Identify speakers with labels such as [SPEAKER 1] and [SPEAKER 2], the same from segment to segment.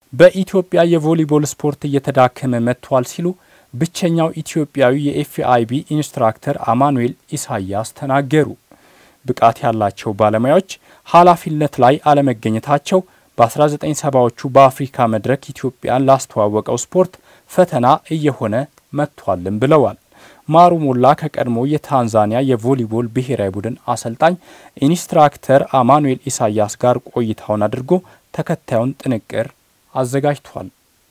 [SPEAKER 1] በኢትዮጵያ የቮሊቦል ስፖርት እየተዳከመ መጥቷል ሲሉ ብቸኛው ኢትዮጵያዊ የኤፍአይቢ ኢንስትራክተር አማኑኤል ኢሳያስ ተናገሩ። ብቃት ያላቸው ባለሙያዎች ኃላፊነት ላይ አለመገኘታቸው በ1970ዎቹ በአፍሪካ መድረክ ኢትዮጵያን ላስተዋወቀው ስፖርት ፈተና እየሆነ መጥቷልም ብለዋል። ማሩ ሞላ ከቀድሞ የታንዛኒያ የቮሊቦል ብሔራዊ ቡድን አሰልጣኝ ኢንስትራክተር አማኑኤል ኢሳያስ ጋር ቆይታውን አድርጎ ተከታዩን ጥንቅር አዘጋጅቷል።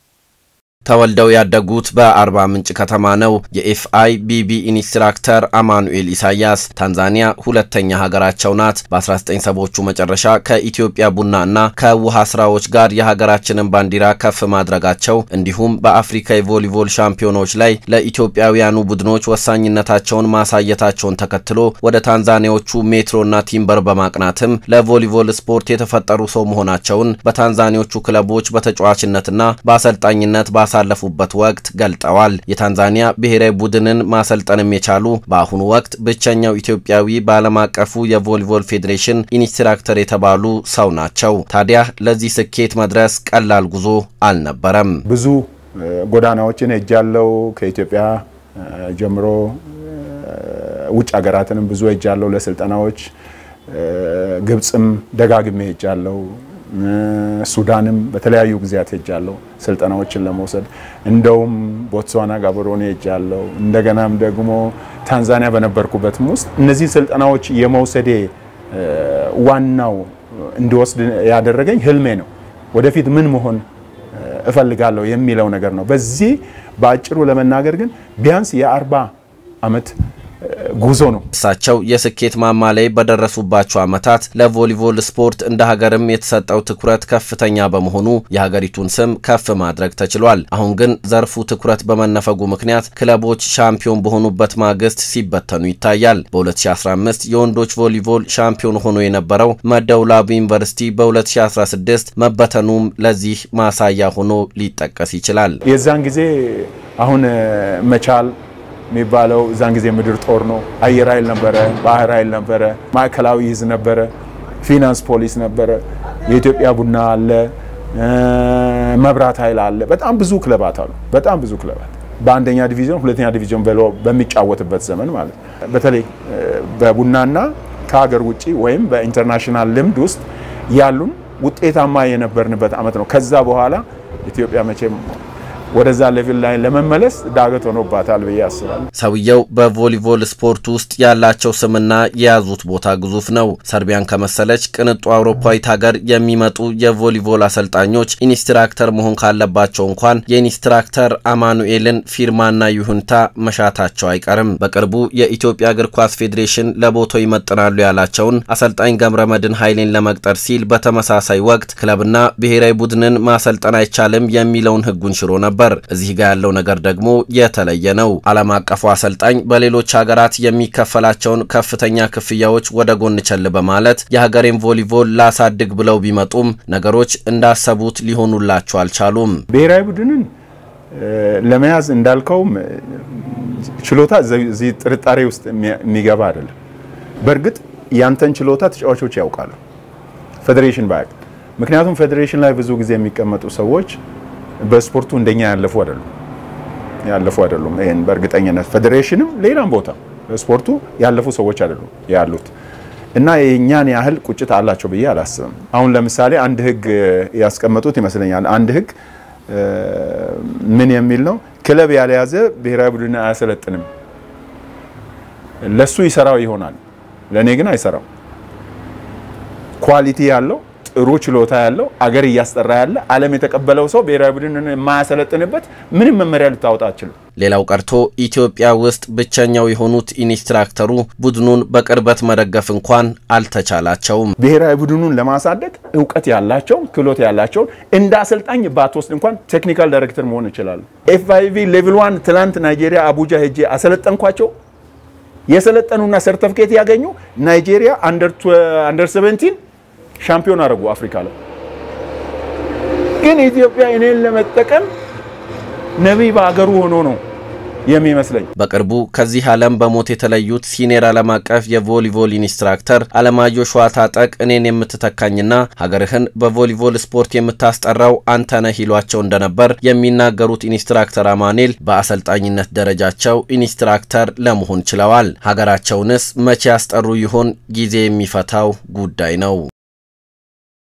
[SPEAKER 2] ተወልደው ያደጉት በአርባ ምንጭ ከተማ ነው። የኤፍአይቢቢ ኢንስትራክተር አማኑኤል ኢሳያስ ታንዛኒያ ሁለተኛ ሀገራቸው ናት። በ1970ዎቹ መጨረሻ ከኢትዮጵያ ቡናና ከውሃ ስራዎች ጋር የሀገራችንን ባንዲራ ከፍ ማድረጋቸው እንዲሁም በአፍሪካ የቮሊቦል ሻምፒዮኖች ላይ ለኢትዮጵያውያኑ ቡድኖች ወሳኝነታቸውን ማሳየታቸውን ተከትሎ ወደ ታንዛኒያዎቹ ሜትሮና ቲምበር በማቅናትም ለቮሊቦል ስፖርት የተፈጠሩ ሰው መሆናቸውን በታንዛኒያዎቹ ክለቦች በተጫዋችነትና በአሰልጣኝነት ባሳለፉበት ወቅት ገልጠዋል። የታንዛኒያ ብሔራዊ ቡድንን ማሰልጠንም የቻሉ በአሁኑ ወቅት ብቸኛው ኢትዮጵያዊ በዓለም አቀፉ የቮሊቦል ፌዴሬሽን ኢንስትራክተር የተባሉ ሰው ናቸው። ታዲያ ለዚህ ስኬት መድረስ ቀላል ጉዞ አልነበረም።
[SPEAKER 3] ብዙ ጎዳናዎችን ሄጃለሁ። ከኢትዮጵያ ጀምሮ ውጭ ሀገራትንም ብዙ ሄጃለሁ ለስልጠናዎች። ግብጽም ደጋግሜ ሄጃለሁ። ሱዳንም በተለያዩ ጊዜያት ሄጃለሁ ስልጠናዎችን ለመውሰድ። እንደውም ቦትስዋና ጋቦሮኔ ሄጃለሁ። እንደገናም ደግሞ ታንዛኒያ በነበርኩበትም ውስጥ እነዚህ ስልጠናዎች የመውሰዴ ዋናው እንድወስድ ያደረገኝ ህልሜ ነው። ወደፊት ምን መሆን እፈልጋለሁ የሚለው ነገር ነው። በዚህ ባጭሩ ለመናገር ግን ቢያንስ የ40 አመት ጉዞ ነው።
[SPEAKER 2] እሳቸው የስኬት ማማ ላይ በደረሱባቸው አመታት ለቮሊቦል ስፖርት እንደ ሀገርም የተሰጠው ትኩረት ከፍተኛ በመሆኑ የሀገሪቱን ስም ከፍ ማድረግ ተችሏል። አሁን ግን ዘርፉ ትኩረት በመነፈጉ ምክንያት ክለቦች ሻምፒዮን በሆኑበት ማግስት ሲበተኑ ይታያል። በ2015 የወንዶች ቮሊቦል ሻምፒዮን ሆኖ የነበረው መደወላቡ ዩኒቨርሲቲ በ2016 መበተኑም ለዚህ ማሳያ ሆኖ ሊጠቀስ ይችላል።
[SPEAKER 3] የዛን ጊዜ አሁን መቻል የሚባለው ዛን ጊዜ ምድር ጦር ነው። አየር ኃይል ነበረ፣ ባህር ኃይል ነበረ፣ ማዕከላዊ ይዝ ነበረ፣ ፊናንስ ፖሊስ ነበረ፣ የኢትዮጵያ ቡና አለ፣ መብራት ኃይል አለ። በጣም ብዙ ክለባት አሉ። በጣም ብዙ ክለባት በአንደኛ ዲቪዥን ሁለተኛ ዲቪዥን በሚጫወትበት ዘመን ማለት በተለይ በቡናና ከሀገር ውጪ ወይም በኢንተርናሽናል ልምድ ውስጥ ያሉን ውጤታማ የነበርንበት አመት ነው። ከዛ በኋላ ኢትዮጵያ መቼም ወደዛ ሌቭል ላይ ለመመለስ ዳገት ሆኖባታል ብዬ አስባለሁ።
[SPEAKER 2] ሰውየው በቮሊቦል ስፖርት ውስጥ ያላቸው ስምና የያዙት ቦታ ግዙፍ ነው። ሰርቢያን ከመሰለች ቅንጡ አውሮፓዊት ሀገር የሚመጡ የቮሊቦል አሰልጣኞች ኢንስትራክተር መሆን ካለባቸው እንኳን የኢንስትራክተር አማኑኤልን ፊርማና ይሁንታ መሻታቸው አይቀርም። በቅርቡ የኢትዮጵያ እግር ኳስ ፌዴሬሽን ለቦታው ይመጥናሉ ያላቸውን አሰልጣኝ ገብረመድህን ኃይሌን ለመቅጠር ሲል በተመሳሳይ ወቅት ክለብና ብሔራዊ ቡድንን ማሰልጠን አይቻልም የሚለውን ህጉን ሽሮ ነበር። እዚህ ጋር ያለው ነገር ደግሞ የተለየ ነው። ዓለም አቀፉ አሰልጣኝ በሌሎች ሀገራት የሚከፈላቸውን ከፍተኛ ክፍያዎች ወደ ጎን ቸል በማለት የሀገሬን ቮሊቦል ላሳድግ ብለው ቢመጡም ነገሮች እንዳሰቡት ሊሆኑላቸው አልቻሉም።
[SPEAKER 3] ብሔራዊ ቡድንን ለመያዝ እንዳልከው ችሎታ እዚህ ጥርጣሬ ውስጥ የሚገባ አይደለም። በርግጥ ያንተን ችሎታ ተጫዋቾች ያውቃሉ ፌዴሬሽን ባክ። ምክንያቱም ፌዴሬሽን ላይ ብዙ ጊዜ የሚቀመጡ ሰዎች በስፖርቱ እንደኛ ያለፉ አይደሉም። ይሄን በእርግጠኝነት ፌዴሬሽንም ሌላም ቦታ በስፖርቱ ያለፉ ሰዎች አይደሉም ያሉት እና የኛን ያህል ቁጭት አላቸው ብዬ አላስብም። አሁን ለምሳሌ አንድ ህግ ያስቀመጡት ይመስለኛል። አንድ ህግ ምን የሚል ነው? ክለብ ያለያዘ ብሔራዊ ቡድን አያሰለጥንም። ለሱ ይሰራው ይሆናል፣ ለኔ ግን አይሰራው። ኳሊቲ ያለው ጥሩ ችሎታ ያለው አገር ያስጠራ ያለ ዓለም የተቀበለው ሰው ብሔራዊ ቡድንን ማያሰለጥንበት ምንም መመሪያ ልታወጣ አይችልም።
[SPEAKER 2] ሌላው ቀርቶ ኢትዮጵያ ውስጥ ብቸኛው የሆኑት ኢንስትራክተሩ ቡድኑን በቅርበት መደገፍ እንኳን አልተቻላቸውም።
[SPEAKER 3] ብሔራዊ ቡድኑን ለማሳደግ ዕውቀት ያላቸው ክህሎት ያላቸው እንደ አሰልጣኝ ባትወስድ እንኳን ቴክኒካል ዳይሬክተር መሆን ይችላል። ኤፍአይቪ ሌቭል 1 ትላንት ናይጄሪያ አቡጃ ሄጄ አሰለጠንኳቸው። የሰለጠኑና ሰርቲፊኬት ያገኙ ናይጄሪያ አንደር 17 ሻምፒዮን አረጉ አፍሪካ ላይ። ግን ኢትዮጵያ እኔን ለመጠቀም ነብይ ባገሩ ሆኖ ነው የሚመስለኝ።
[SPEAKER 2] በቅርቡ ከዚህ ዓለም በሞት የተለዩት ሲኒየር ዓለም አቀፍ የቮሊቦል ኢንስትራክተር አለማየሁ ሸዋታጠቅ እኔን የምትተካኝና ሀገርህን በቮሊቦል ስፖርት የምታስጠራው አንተ ነህ ይሏቸው እንደነበር የሚናገሩት ኢንስትራክተር አማኑኤል በአሰልጣኝነት ደረጃቸው ኢንስትራክተር ለመሆን ችለዋል። ሀገራቸውንስ መቼ ያስጠሩ ይሆን? ጊዜ የሚፈታው ጉዳይ ነው።